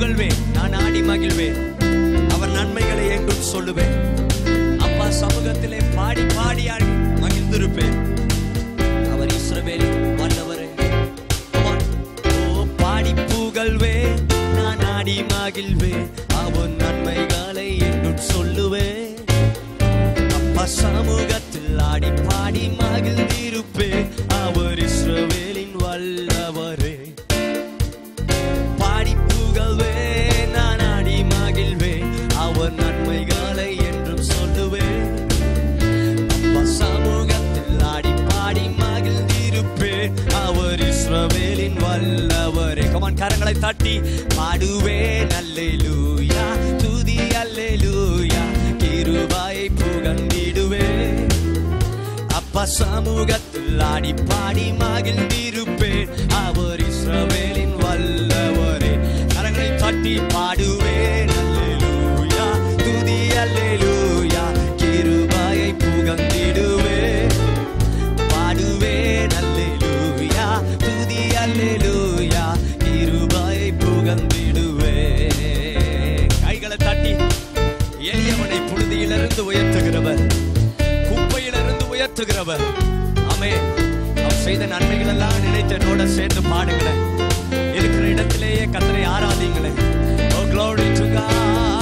புகழ்வேன், நான் ஆடி மகிழ்வேன், அவர் நன்மைகளை எங்கும் சொல்லுவேன். அப்பா சமூகத்திலே பாடி பாடி மகிழ்ந்திருப்பேன். அவர் இஸ்ரவேலின் வல்லவரே. ஓ பாடி புகழ்வேன், நான் ஆடி மகிழ்வேன், அவர் நன்மைகளை எங்கும் சொல்லுவேன். அப்பா சமூகத்தில் ஆடி பாடி மகிழ்ந்திருப்பேன். அவர் இஸ்ரவேலின் வல்லவரே. பாடி புகழ்வேன், நான் ஆடி மகிழ்வேன், அவர் நன்மைகளை என்றும் சொல்லுவேன். அப்பா சமூகத்தில் ஆடி பாடி மகிழ்ந்திருப்பேன். அவர் இஸ்ரவேலின் வல்லவரே. கமான், கரங்களை தட்டி பாடுவேன் அல்லேலூயா, துதி அல்லேலூயா, கிருபையை புகழ்ந்திடுவேன். அப்பா சமூகத்தில் ஆடி பாடி மகிழ்ந்திருப்பேன். அவர் இஸ்ரவேலின் வல்லவரே. கரங்களை தட்டி பாடுவேன் அல்லேலூயா, துதி அல்லேலூயா, கிருபையை புகழ்ந்திடுவேன். பாடுவேன் அல்லேலூயா, துதி அல்லேலூயா, கிருபையை புகழ்ந்திடுவேன். கைகளை தட்டி எளியவனை புழுதியிலிருந்து உயர்த்துகிறவர், குப்பையிலிருந்து உயர்த்துகிறவர். ஆமென். அவர் செய்த நன்மைகள் எல்லாம் நினைத்து என்னோட சேர்ந்து பாடுங்களேன். இருக்கிற இடத்திலேயே கர்த்தரை ஆராதிங்களேன். Oh glory to God.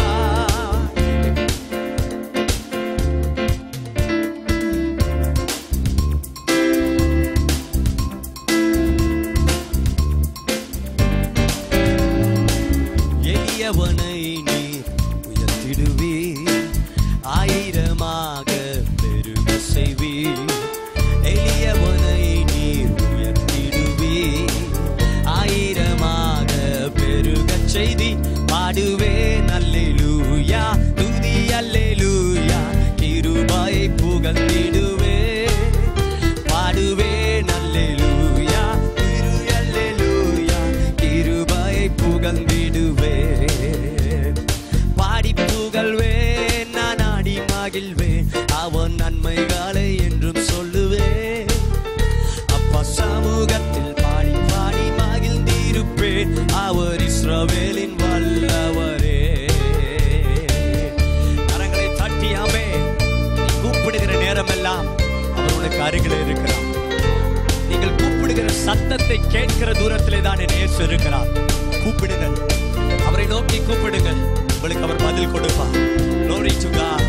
எளியவனை நீர் உயர்த்திடுவீர், ஆயிரமாக பெருக செய்வீர். எளியவனை நீர் உயர்த்திடுவீர், ஆயிரமாக பெருக செய்தி. பாடுவேன் அல்லேலூயா, துதி அல்லேலூயா, கிருபையை புகழ்ந்திடுவேன். பாடுவேன் அல்லேலூயா, திரு அல்லேலூயா, கிருபையை புகழ்ந்திடுவேன். பாடி புகழ்வேன், நான் ஆடி மகிழ்வேன், அவன் நன்மைகளை என்றும் சொல்லுவேன். அப்பா சமூகத்தில் பாடி பாடி மகிழ்ந்திருப்பேன். அவர் இஸ்ரவேலின் வல்லவரே. கரங்களை தட்டி ஆமென். நீ கூப்பிடுகிற நேரமெல்லாம் அவர் உனக்கு அருகில் இருக்கிறார். நீங்கள் கூப்பிடுகிற சத்தத்தை கேட்கிற தூரத்திலே தான் என் இயேசு இருக்கிறார். கூப்பிடுங்கள், அவரை நோக்கி கூப்பிடுங்கள், உங்களுக்கு அவர் பதில் கொடுப்பார். Glory to God.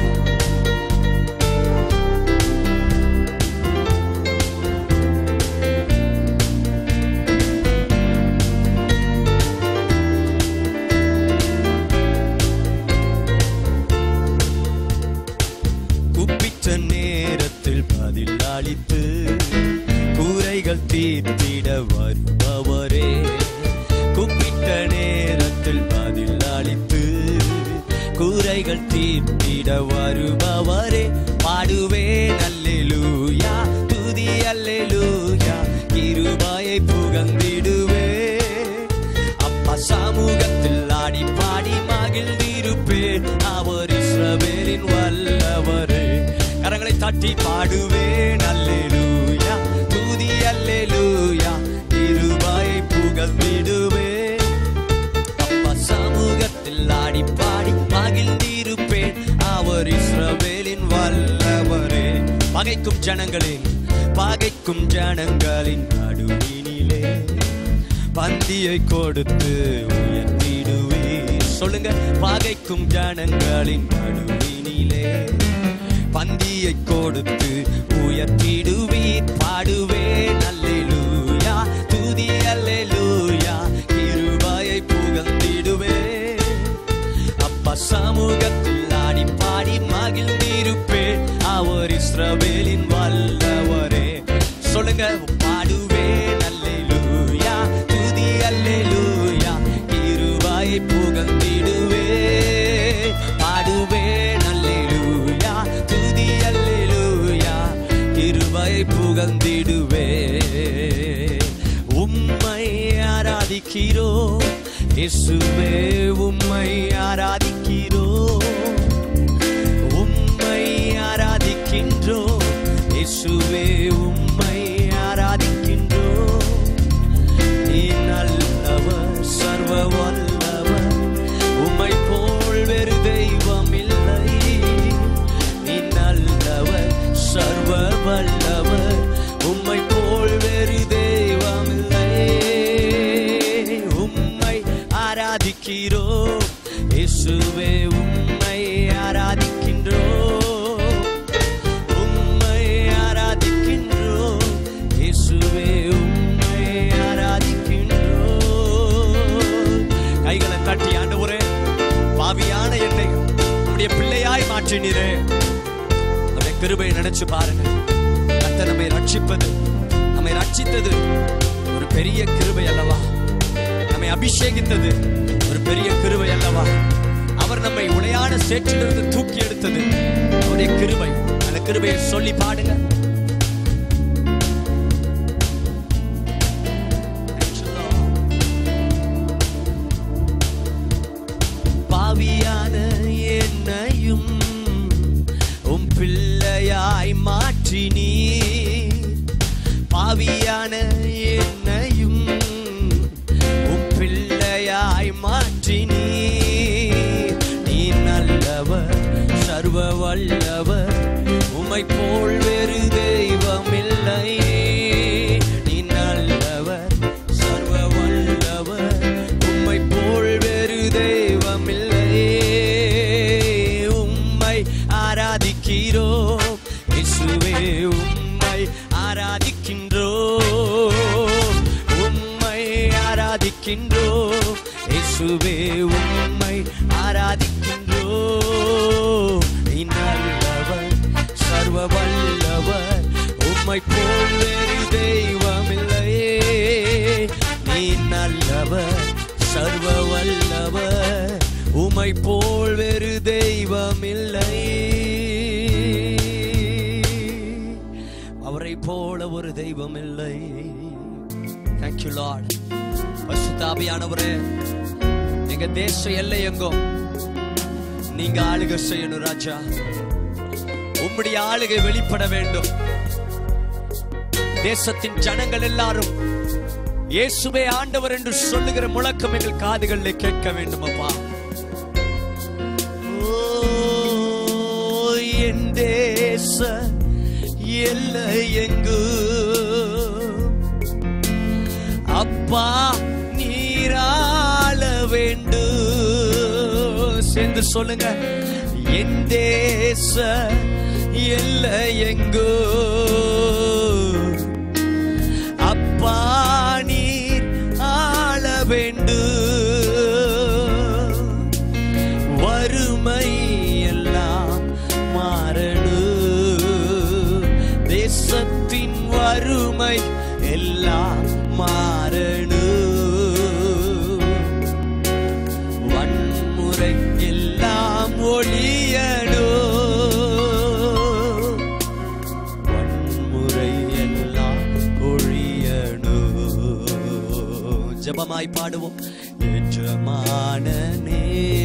கூப்பிட்ட நேரத்தில் பதில் அளித்து கூரைகள் தீர்த்திட வருபவரே. கூப்பிட்ட நேரத்தில் பதில் அளித்து கூரைகள் தீர்த்திட வருபவரே. பாடுவேன் அல்லேலூயா, துதி அல்லேலூயா, கிருபையை புகழ்ந்திடுவேன். அப்பா சமூகத்தில் ஆடி பாடி மகிழ்ந்திருப்பேன். அவர் இஸ்ரவேலின் வல்லவரே. கரங்களை தட்டி பாடுவேன் அல்லேலூயா, துதி அல்லேலூயா, கிருபையை புகழ்ந்திடுவேன். அப்பா சமூகத்தில் ஆடி பாடி மகிழ்ந்திருப்பேன். அவர் இஸ்ரவேலின் வல்லவரே. பகைக்கும் ஜனங்களின் நடுவினிலே பந்தியை கொடுத்து உயர்த்திடுவீர். சொல்லுங்க, பகைக்கும் ஜனங்களின் நடுவினிலே பந்தியை கொடுத்து உயர்த்திடுவீர். பாடுவேன் அல்லேலூயா, துதி அல்லேலூயா, கிருபையை புகழ்ந்திடுவேன். அப்பா சமூகத்தில் ஆடி பாடி மகிழ்ந்திருப்பேன். அவர் இஸ்ரவேலின் வல்லவரே. சொல்லுங்க, பாடுவேன் அல்லேலூயா, துதி அல்லேலூயா, கிருபையை புகழ்ந்திடுவேன். பாடுவேன் அல்லேலூயா, துதி அல்லேலூயா, கிருபையை புகழ்ந்திடுவேன். உம்மை ஆராதிக்கிறோம் இயேசுவே, உம்மை ஆராதிக்கிறோம், உம்மை ஆராதிக்கின்றோம் இயேசுவே, உம்மை ஆராதிக்கின்றோம். நீ நல்லவர், சர்வ வல்லவர், ஆராதிக்கிறோம் இயேசுவே உம்மை ஆராதிக்கின்றோம் உம்மை ஆராதிக்கின்றோம் இயேசுவே உம்மை ஆராதிக்கின்றோம். கைகளை தட்டி ஆண்டவரே பாவியான என்னை உம்முடைய பிள்ளையாய் மாற்றினீரே. அவருடைய கிருபையை நினைச்சு பாருங்க. கர்த்தர் நம்மை ரட்சிப்பது, நம்மை ரட்சித்தது ஒரு பெரிய கிருபை அல்லவா? நம்மை அபிஷேகித்தது ஒரு பெரிய கிருபை அல்லவா? அவர் நம்மை உளையான சேற்றிலிருந்து தூக்கி எடுத்தது அவருடைய கிருபை. அந்த கிருபையை சொல்லி பாடுங்க. பாவியான என்னையும் உம் பிள்ளையாய் மாற்றினீர். பாவியான என்னையும் உம் பிள்ளையாய் மாற்றினீர். நீ நல்லவர், சர்வ வல்லவர், உம்மை போல் வேறு தெய்வமில்லை. நீ நல்லவர், சர்வ வல்லவர், உம்மை போல் வேறு தெய்வமில்லை. உம்மை ஆராதிக்கிறோம் இயேசுவே உம்மை ஆராதிக்கின்றோம் உம்மை ஆராதிக்கின்றோம் இயேசுவே உம்மை ஆராதிக்கின்றோம். நீ நல்லவர், சர்வ வல்லவர், உம்மை போல் வேறு தெய்வமில்லையே. நீ நல்லவர், சர்வ வல்லவர், உம்மை போல் வேறு தெய்வமில்லை. அவரை போல ஒரு தெய்வம் இல்லை. Thank you Lord. பரிசுத்த ஆவியானவரே, எங்க தேச எல்லை எங்கும் நீங்க ஆளுகை செய்யணும் ராஜா. உம்முடைய ஆளுகை வெளிப்பட வேண்டும். தேசத்தின் ஜனங்கள் எல்லாரும் இயேசுவே ஆண்டவர் என்று சொல்லுகிற முழக்கம் எங்கள் காதுகளில் கேட்க வேண்டும் அப்பா. என் தேச எல்லை எங்கு அப்பா நீராள வேண்டும். சேர்ந்து சொல்லுங்க. என் தேச எல்லை எங்கு அப்பா நீர் ஆள வேண்டும். வறுமை எல்லாம் மாறணும். தேசத்தின் வறுமை எல்லாம் மாறணும். வன்முறை எல்லாம் ஒழியணும். வன்முறை எல்லாம் ஒழியணும். ஜெபமாய் பாடுவோம். எஜமானனே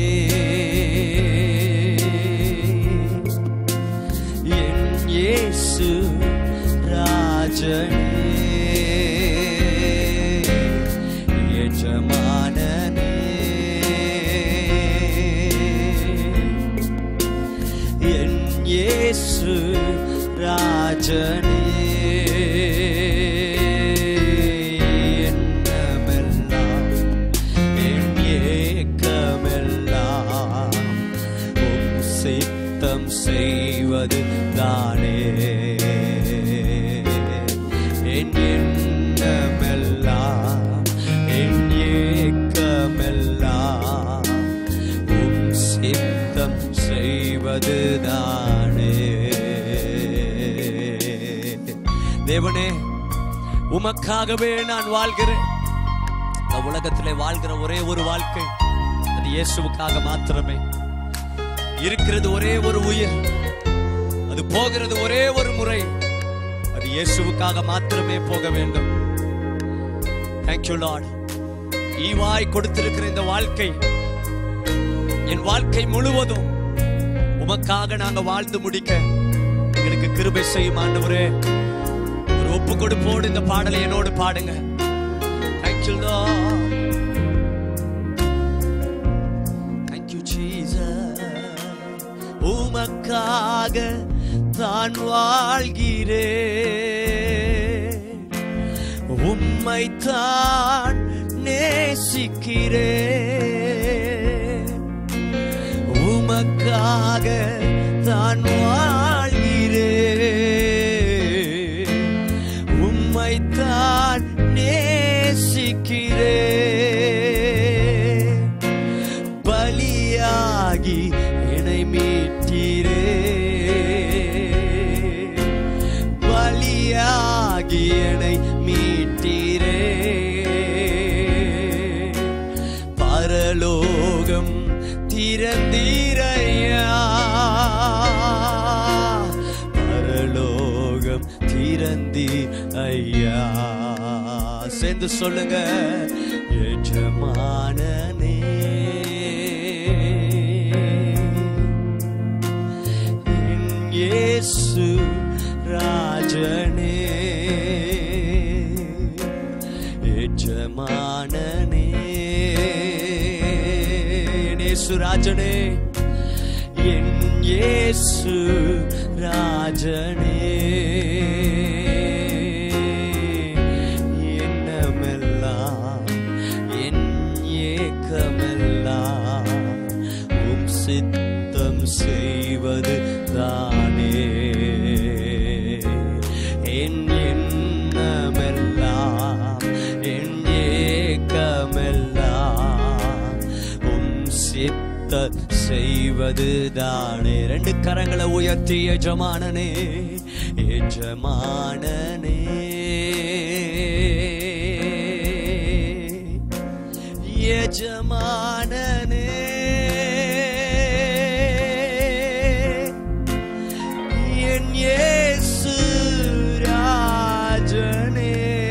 என் இயேசு ராஜனே எஜமானனே என் இயேசு ராஜனே என்னமெல்லாம் என் ஏக்கமெல்லாம் உம் சித்தம் செய்வது தானே. என் எண்ணமெல்லாம் என் ஏக்கமெல்லாம் உம் சித்தம் செய்வது தானே. தேவனே, உமக்காகவே நான் வாழ்கிறேன். இந்த உலகத்திலே வாழ்கிற ஒரே ஒரு வாழ்க்கை அது இயேசுவுக்காக மாத்திரமே. இருக்கிறது ஒரே ஒரு உயிர், அது போகிறது ஒரே ஒரு முறை, அது இயேசுவுக்காக மாத்திரமே போக வேண்டும். Thank you Lord. ஈவாய் கொடுத்திருக்கிற இந்த வாழ்க்கை, என் வாழ்க்கை முழுவதும் உமக்காக நாங்க வாழ்ந்து முடிக்க எங்களுக்கு கிருபை செய்யும் ஆண்டவரே. ஒரு ஒப்பு கொடுப்போடு இந்த பாடலை என்னோடு பாடுங்க. Thank you Lord. Thank you Jesus. உமக்காக தான் வாழ்கிறேன், உம்மை தான் நேசிக்கிறேன். உமக்காக தான் வாழ்கிறேன், உம்மைத்தான் நேசிக்கிறேன். பலியாகி என்னை மீட்டீரே, பலியாகி என்னை மீட்டீரே. பரலோகம் திறந்தீரையா, பரலோகம் திறந்தீர் ஐயா. சேர்ந்து சொல்லுங்க, எஜமானனே என் இயேசு ராஜனே, எஜமானனே இயேசு ராஜனே, என் இயேசு ராஜனே. எண்ணமெல்லாம் என் ஏக்கமெல்லாம் உம் சித்தம் செய்வது தானே. என் எண்ணமெல்லாம் என் ஏக்கமெல்லாம் உம் சித்தம் செய்வது தானே. ரெண்டு கரங்களை உயர்த்தி, எஜமானனே எஜமானனே, எஜமானனே, என் இயேசு ராஜனே.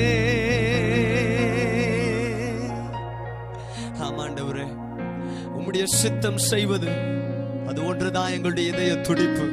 ஆமாண்டவரே, உம்முடைய சித்தம் செய்வது அது ஒன்றுதான் எங்களுடைய இதய துடிப்பு.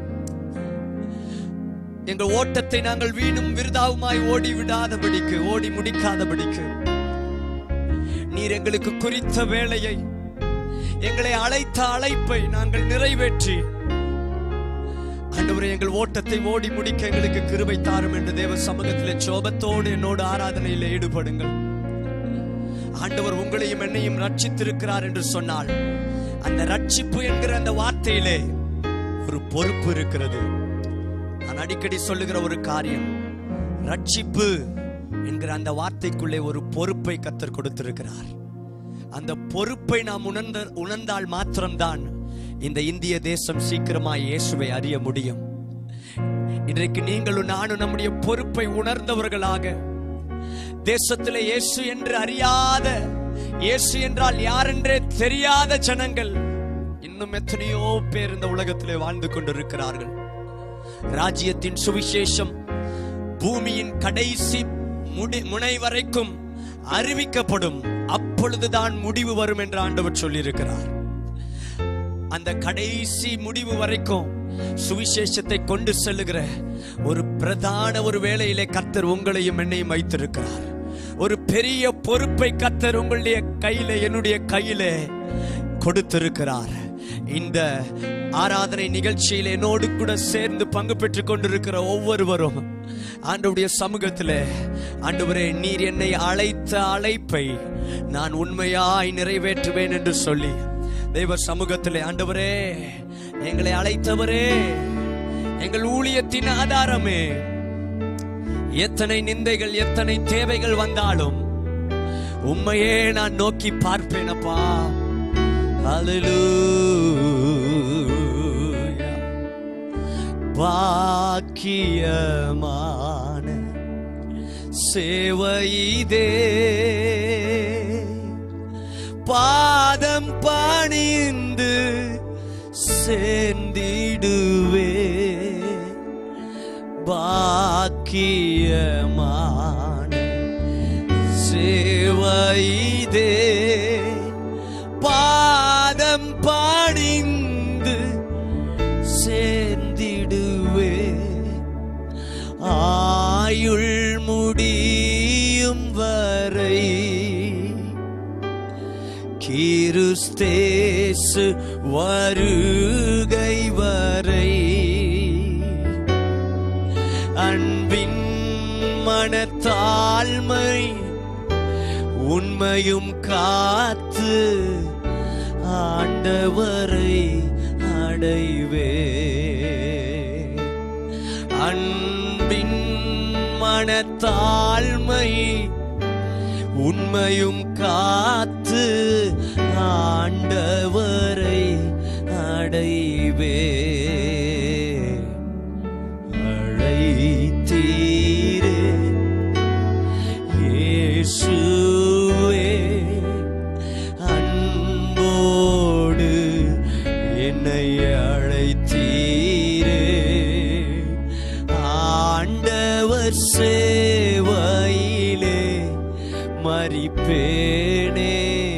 எங்கள் ஓட்டத்தை நாங்கள் வீணும் விருதாவுமாய் ஓடி விடாதபடிக்கு, ஓடி முடிக்காதபடிக்கு நீர் எங்களுக்கு குறித்த வேளையை, எங்களை அழைத்த அழைப்பை நாங்கள் நிறைவேற்றி ஆண்டவரே எங்கள் ஓட்டத்தை ஓடி முடிக்க எங்களுக்கு கிருபை தாரும் என்று தேவ சமூகத்திலே ஜெபத்தோடு என்னோடு ஆராதனையில் ஈடுபடுங்கள். ஆண்டவர் உங்களையும் என்னையும் ரட்சித்திருக்கிறார் என்று சொன்னால் அந்த ரட்சிப்பு என்கிற அந்த வார்த்தையிலே ஒரு பொறுப்பு இருக்கிறது. நான் அடிக்கடி சொல்லுகிற ஒரு காரியம், ரட்சிப்பு என்கிற அந்த வார்த்தைக்குள்ளே ஒரு பொறுப்பை கர்த்தர் கொடுத்திருக்கிறார். அந்த பொறுப்பை நாம் உணர்ந்தால் மாத்திரம்தான் இந்த இந்திய தேசம் சீக்கிரமாய் இயேசுவை அறிய முடியும். இன்றைக்கு நீங்களும் நானும் நம்முடைய பொறுப்பை உணர்ந்தவர்களாக, தேசத்திலே இயேசு என்று அறியாத, இயேசு என்றால் யார் என்றே தெரியாத ஜனங்கள் இன்னும் எத்தனையோ பேர் இந்த உலகத்திலே வாழ்ந்து கொண்டிருக்கிறார்கள். ராஜ்யத்தின் சுவிசேஷம் பூமியின் கடைசி முனை வரைக்கும் அறிவிக்கப்படும், அப்பொழுதுதான் முடிவு வரும் என்று ஆண்டவர் சொல்லியிருக்கிறார். அந்த கடைசி முடிவு வரைக்கும் சுவிசேஷத்தை கொண்டு செல்லுகிற ஒரு பிரதான ஒரு வேளையிலே கர்த்தர் உங்களையும் என்னையும் வைத்திருக்கிறார். ஒரு பெரிய பொறுப்பை கர்த்தர் உங்களுடைய கையிலே, என்னுடைய கையிலே கொடுத்திருக்கிறார். இந்த ஆராதனை நிகழ்ச்சியில் என்னோடு கூட சேர்ந்து பங்கு பெற்றுக் கொண்டிருக்கிற ஒவ்வொருவரும் ஆண்டவருடைய சமூகத்திலே, ஆண்டவரே நீர் என்னை அழைத்த அழைப்பை நான் உண்மையாய் நிறைவேற்றுவேன் என்று சொல்லி தேவ சமூகத்திலே, ஆண்டவரே எங்களை அழைத்தவரே, எங்கள் ஊழியத்தின் ஆதாரமே, எத்தனை நிந்தைகள் எத்தனை தேவைகள் வந்தாலும் உம்மையே நான் நோக்கி பார்ப்பேன் அப்பா. ஹல்லேலூயா. பாக்கியமான சேவையிதே, பாதம் பணிந்து சேர்ந்திடுவே. பாக்கியமான சேவையிதே, பாதம் பணிந்து சேர்ந்திடுவே. ஆயுள் முடியும் வரை கிறிஸ்தேசு வருகை வரை அன்பின் மனத்தாழ்மை உண்மையும் காத்து ஆண்டவரை அடைவே. அன்பின் மனத்தாழ்மை உண்மையும் காத்து ஆண்டவரை அடைவே. அழைத்தீரே இயேசுவே, அன்போடு என்னை அழைத்தீரே. ஆண்டவர் சேவையிலே மரிப்பேனே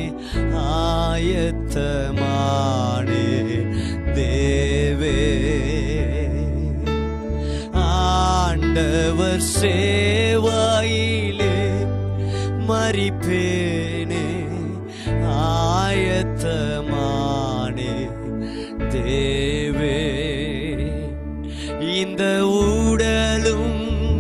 ஆயத்தமானே தேவே. ஆண்டவர் சேவையிலே மரிப்பேனே ஆயத்தமானே தேவே. இந்த உடலும்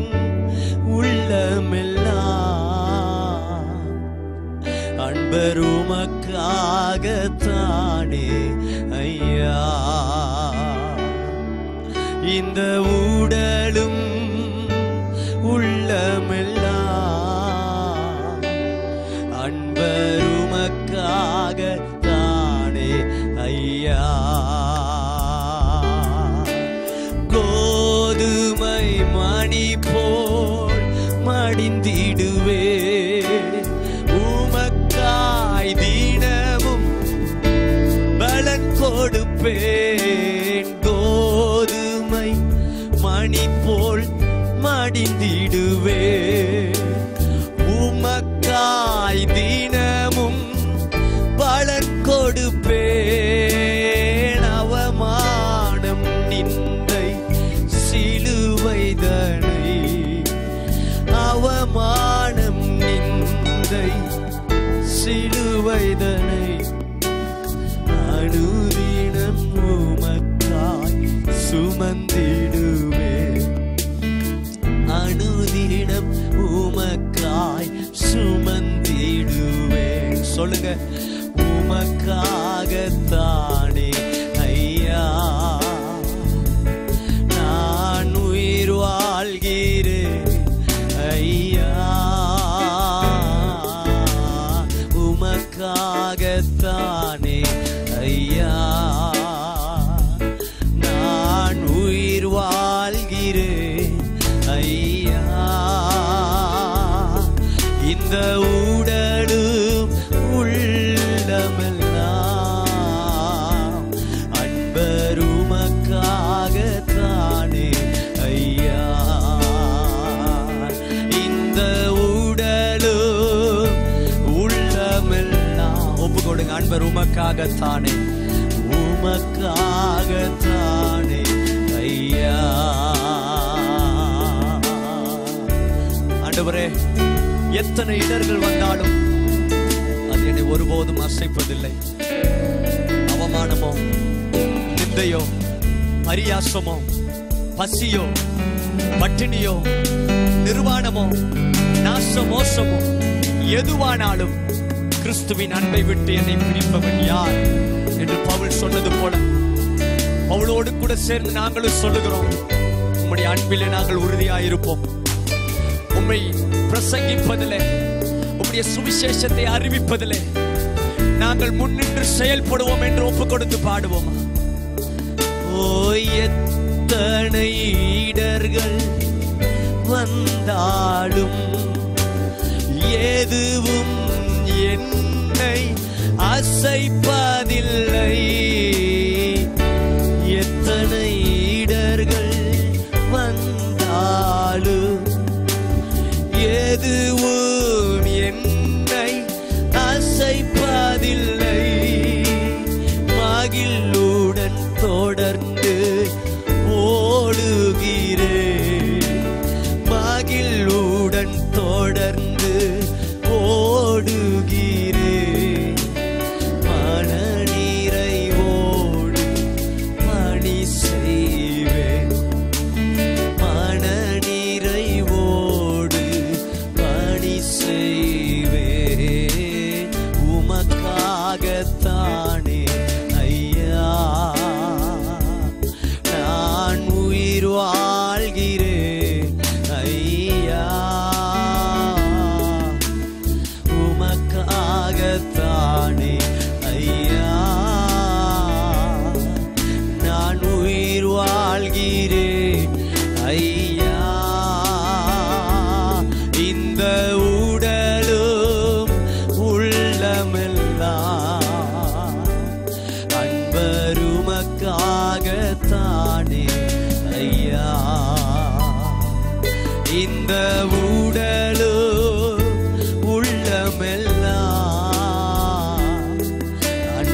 உள்ளமெல்லாம் அன்பர் உமக்காகத்தானே ஐயா. இந்த உடலும் உள்ளமெல்லாம் அன்பர் உமக்காகத்தானே ஐயா. கோதுமை மணி போல் மடிந்திடுவே, உமக்காய் தினமும் பலன் கொடுப்பேன். கோதுமை மணி போல் மடிந்திடுவே, உமக்காய் தினமும் பலன் கொடுப்பேன். அவமானம் நிந்தை சிலுவைதனை, அவமானம் நிந்தை சிலுவைதனை அனுதினம் உமக்காய் சுமந்திடுவே. அனுதினம் உமக்காய் சுமந்திடுவே. சொல்லுங்க, உமக்காகத்தானே ஐயா நான் உயிர் வாழ்கிறேன் ஐயா. உமக்காகத்தானே ஐயா நான் உயிர் வாழ்கிறேன் ஐயா. இந்த உடலும் உள்ளமெல்லாம் அன்பர் உமக்காகத்தானே ஐயா. இந்த உடலும் உள்ளமெல்லாம் ஒப்பு கொடுங்க. அன்பர் உமக்காகத்தானே, உமக்காகத்தானே ஐயா. ஆண்டவரே, எத்தனை இடர்கள் வந்தாலும் அது என்னை ஒருபோதும் அசைப்பதில்லை. அவமானமோ, நிந்தையோ, பரியாசமோ, பசியோ, பட்டினியோ, நிர்வாணமோ, நாச மோசமோ, எதுவானாலும் கிறிஸ்துவின் அன்பை விட்டு என்னை பிரிப்பவன் யார் என்று பவுல் சொன்னது போல பவுலோடு கூட சேர்ந்து நாங்களும் சொல்லுகிறோம், உம்முடைய அன்பிலே நாங்கள் உறுதியாயிருப்போம். உம்மை பிரசங்கிப்பதிலே, உம்முடைய சுவிசேஷத்தை அறிவிப்பதிலே நாங்கள் முன்னின்று செயல்படுவோம் என்று ஒப்பு கொடுத்து பாடுவோம். ஓ எத்தனை இடர்கள் வந்தாலும் எதுவும் என்னை அசைப்பதில்லை. எத்தனை இடர்கள் வந்தாலும் எதுவும் என்னை அசைப்பதில்லை. மகிழ்வுடன் தொடர்ந்து ஓடுகிறேன், மகிழ்வுடன் தொடர்ந்து ஓடுகிறேன். மனநிறைவோடு பணி செய்வேன், மனநிறைவோடு பணி செய்வேன். உமக்காகத்தானே ஐயா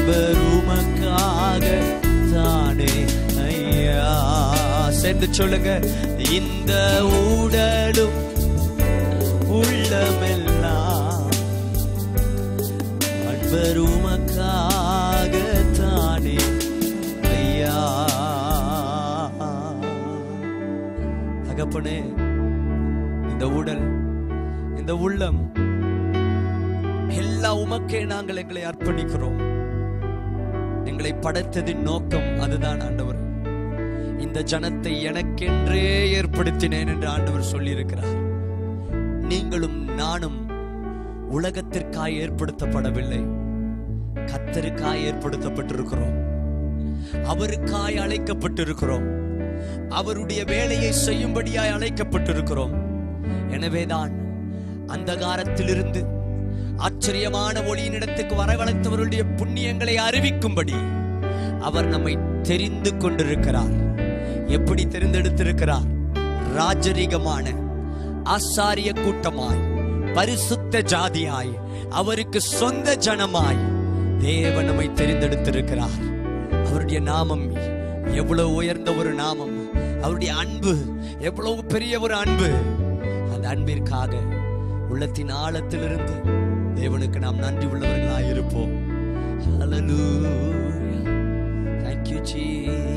அன்பர் உமக்காக தானே ஐயா. சேர்ந்து சொல்லுங்க, இந்த உடலும் உள்ளமெல்லாம் அன்பர் உமக்காக தானே ஐயா. தகப்பனே, இந்த உடல், இந்த உள்ளம் எல்லா உமக்கே நாங்கள் எங்களை அர்ப்பணிக்கிறோம். எங்களை படைத்ததின் நோக்கம் அதுதான் ஆண்டவர். இந்த ஜனத்தை எனக்கென்றே ஏற்படுத்தினேன் என்று ஆண்டவர் சொல்லி இருக்கிறார். நீங்களும் நானும் உலகத்திற்காய் ஏற்படுத்தப்படவில்லை, கர்த்தருக்காய் ஏற்படுத்தப்பட்டிருக்கிறோம். அவருக்காய் அழைக்கப்பட்டிருக்கிறோம். அவருடைய வேலையை செய்யும்படியாய் அழைக்கப்பட்டிருக்கிறோம். எனவேதான் அந்தகாரத்திலிருந்து ஆச்சரியமான ஒளியினிடத்துக்கு வரவழைத்தவருடைய புண்ணியங்களை அறிவிக்கும்படி அவர் நம்மை தெரிந்து கொண்டிருக்கிறார். எப்படி தெரிந்தெடுத்திருக்கிறார்? ராஜரீகமான ஆசாரிய கூட்டமாய், பரிசுத்த ஜாதியாய், அவருக்கு சொந்த ஜனமாய் தேவன் நம்மை தெரிந்தெடுத்திருக்கிறார். அவருடைய நாமம் எவ்வளவு உயர்ந்த ஒரு நாமம்! அவருடைய அன்பு எவ்வளவு பெரிய ஒரு அன்பு! அந்த அன்பிற்காக உள்ளத்தின் ஆழத்திலிருந்து தேவனுக்கு நாம் நன்றி உள்ளவர்களாய் இருப்போம். ஹல்லேலூயா. Thank you Jesus.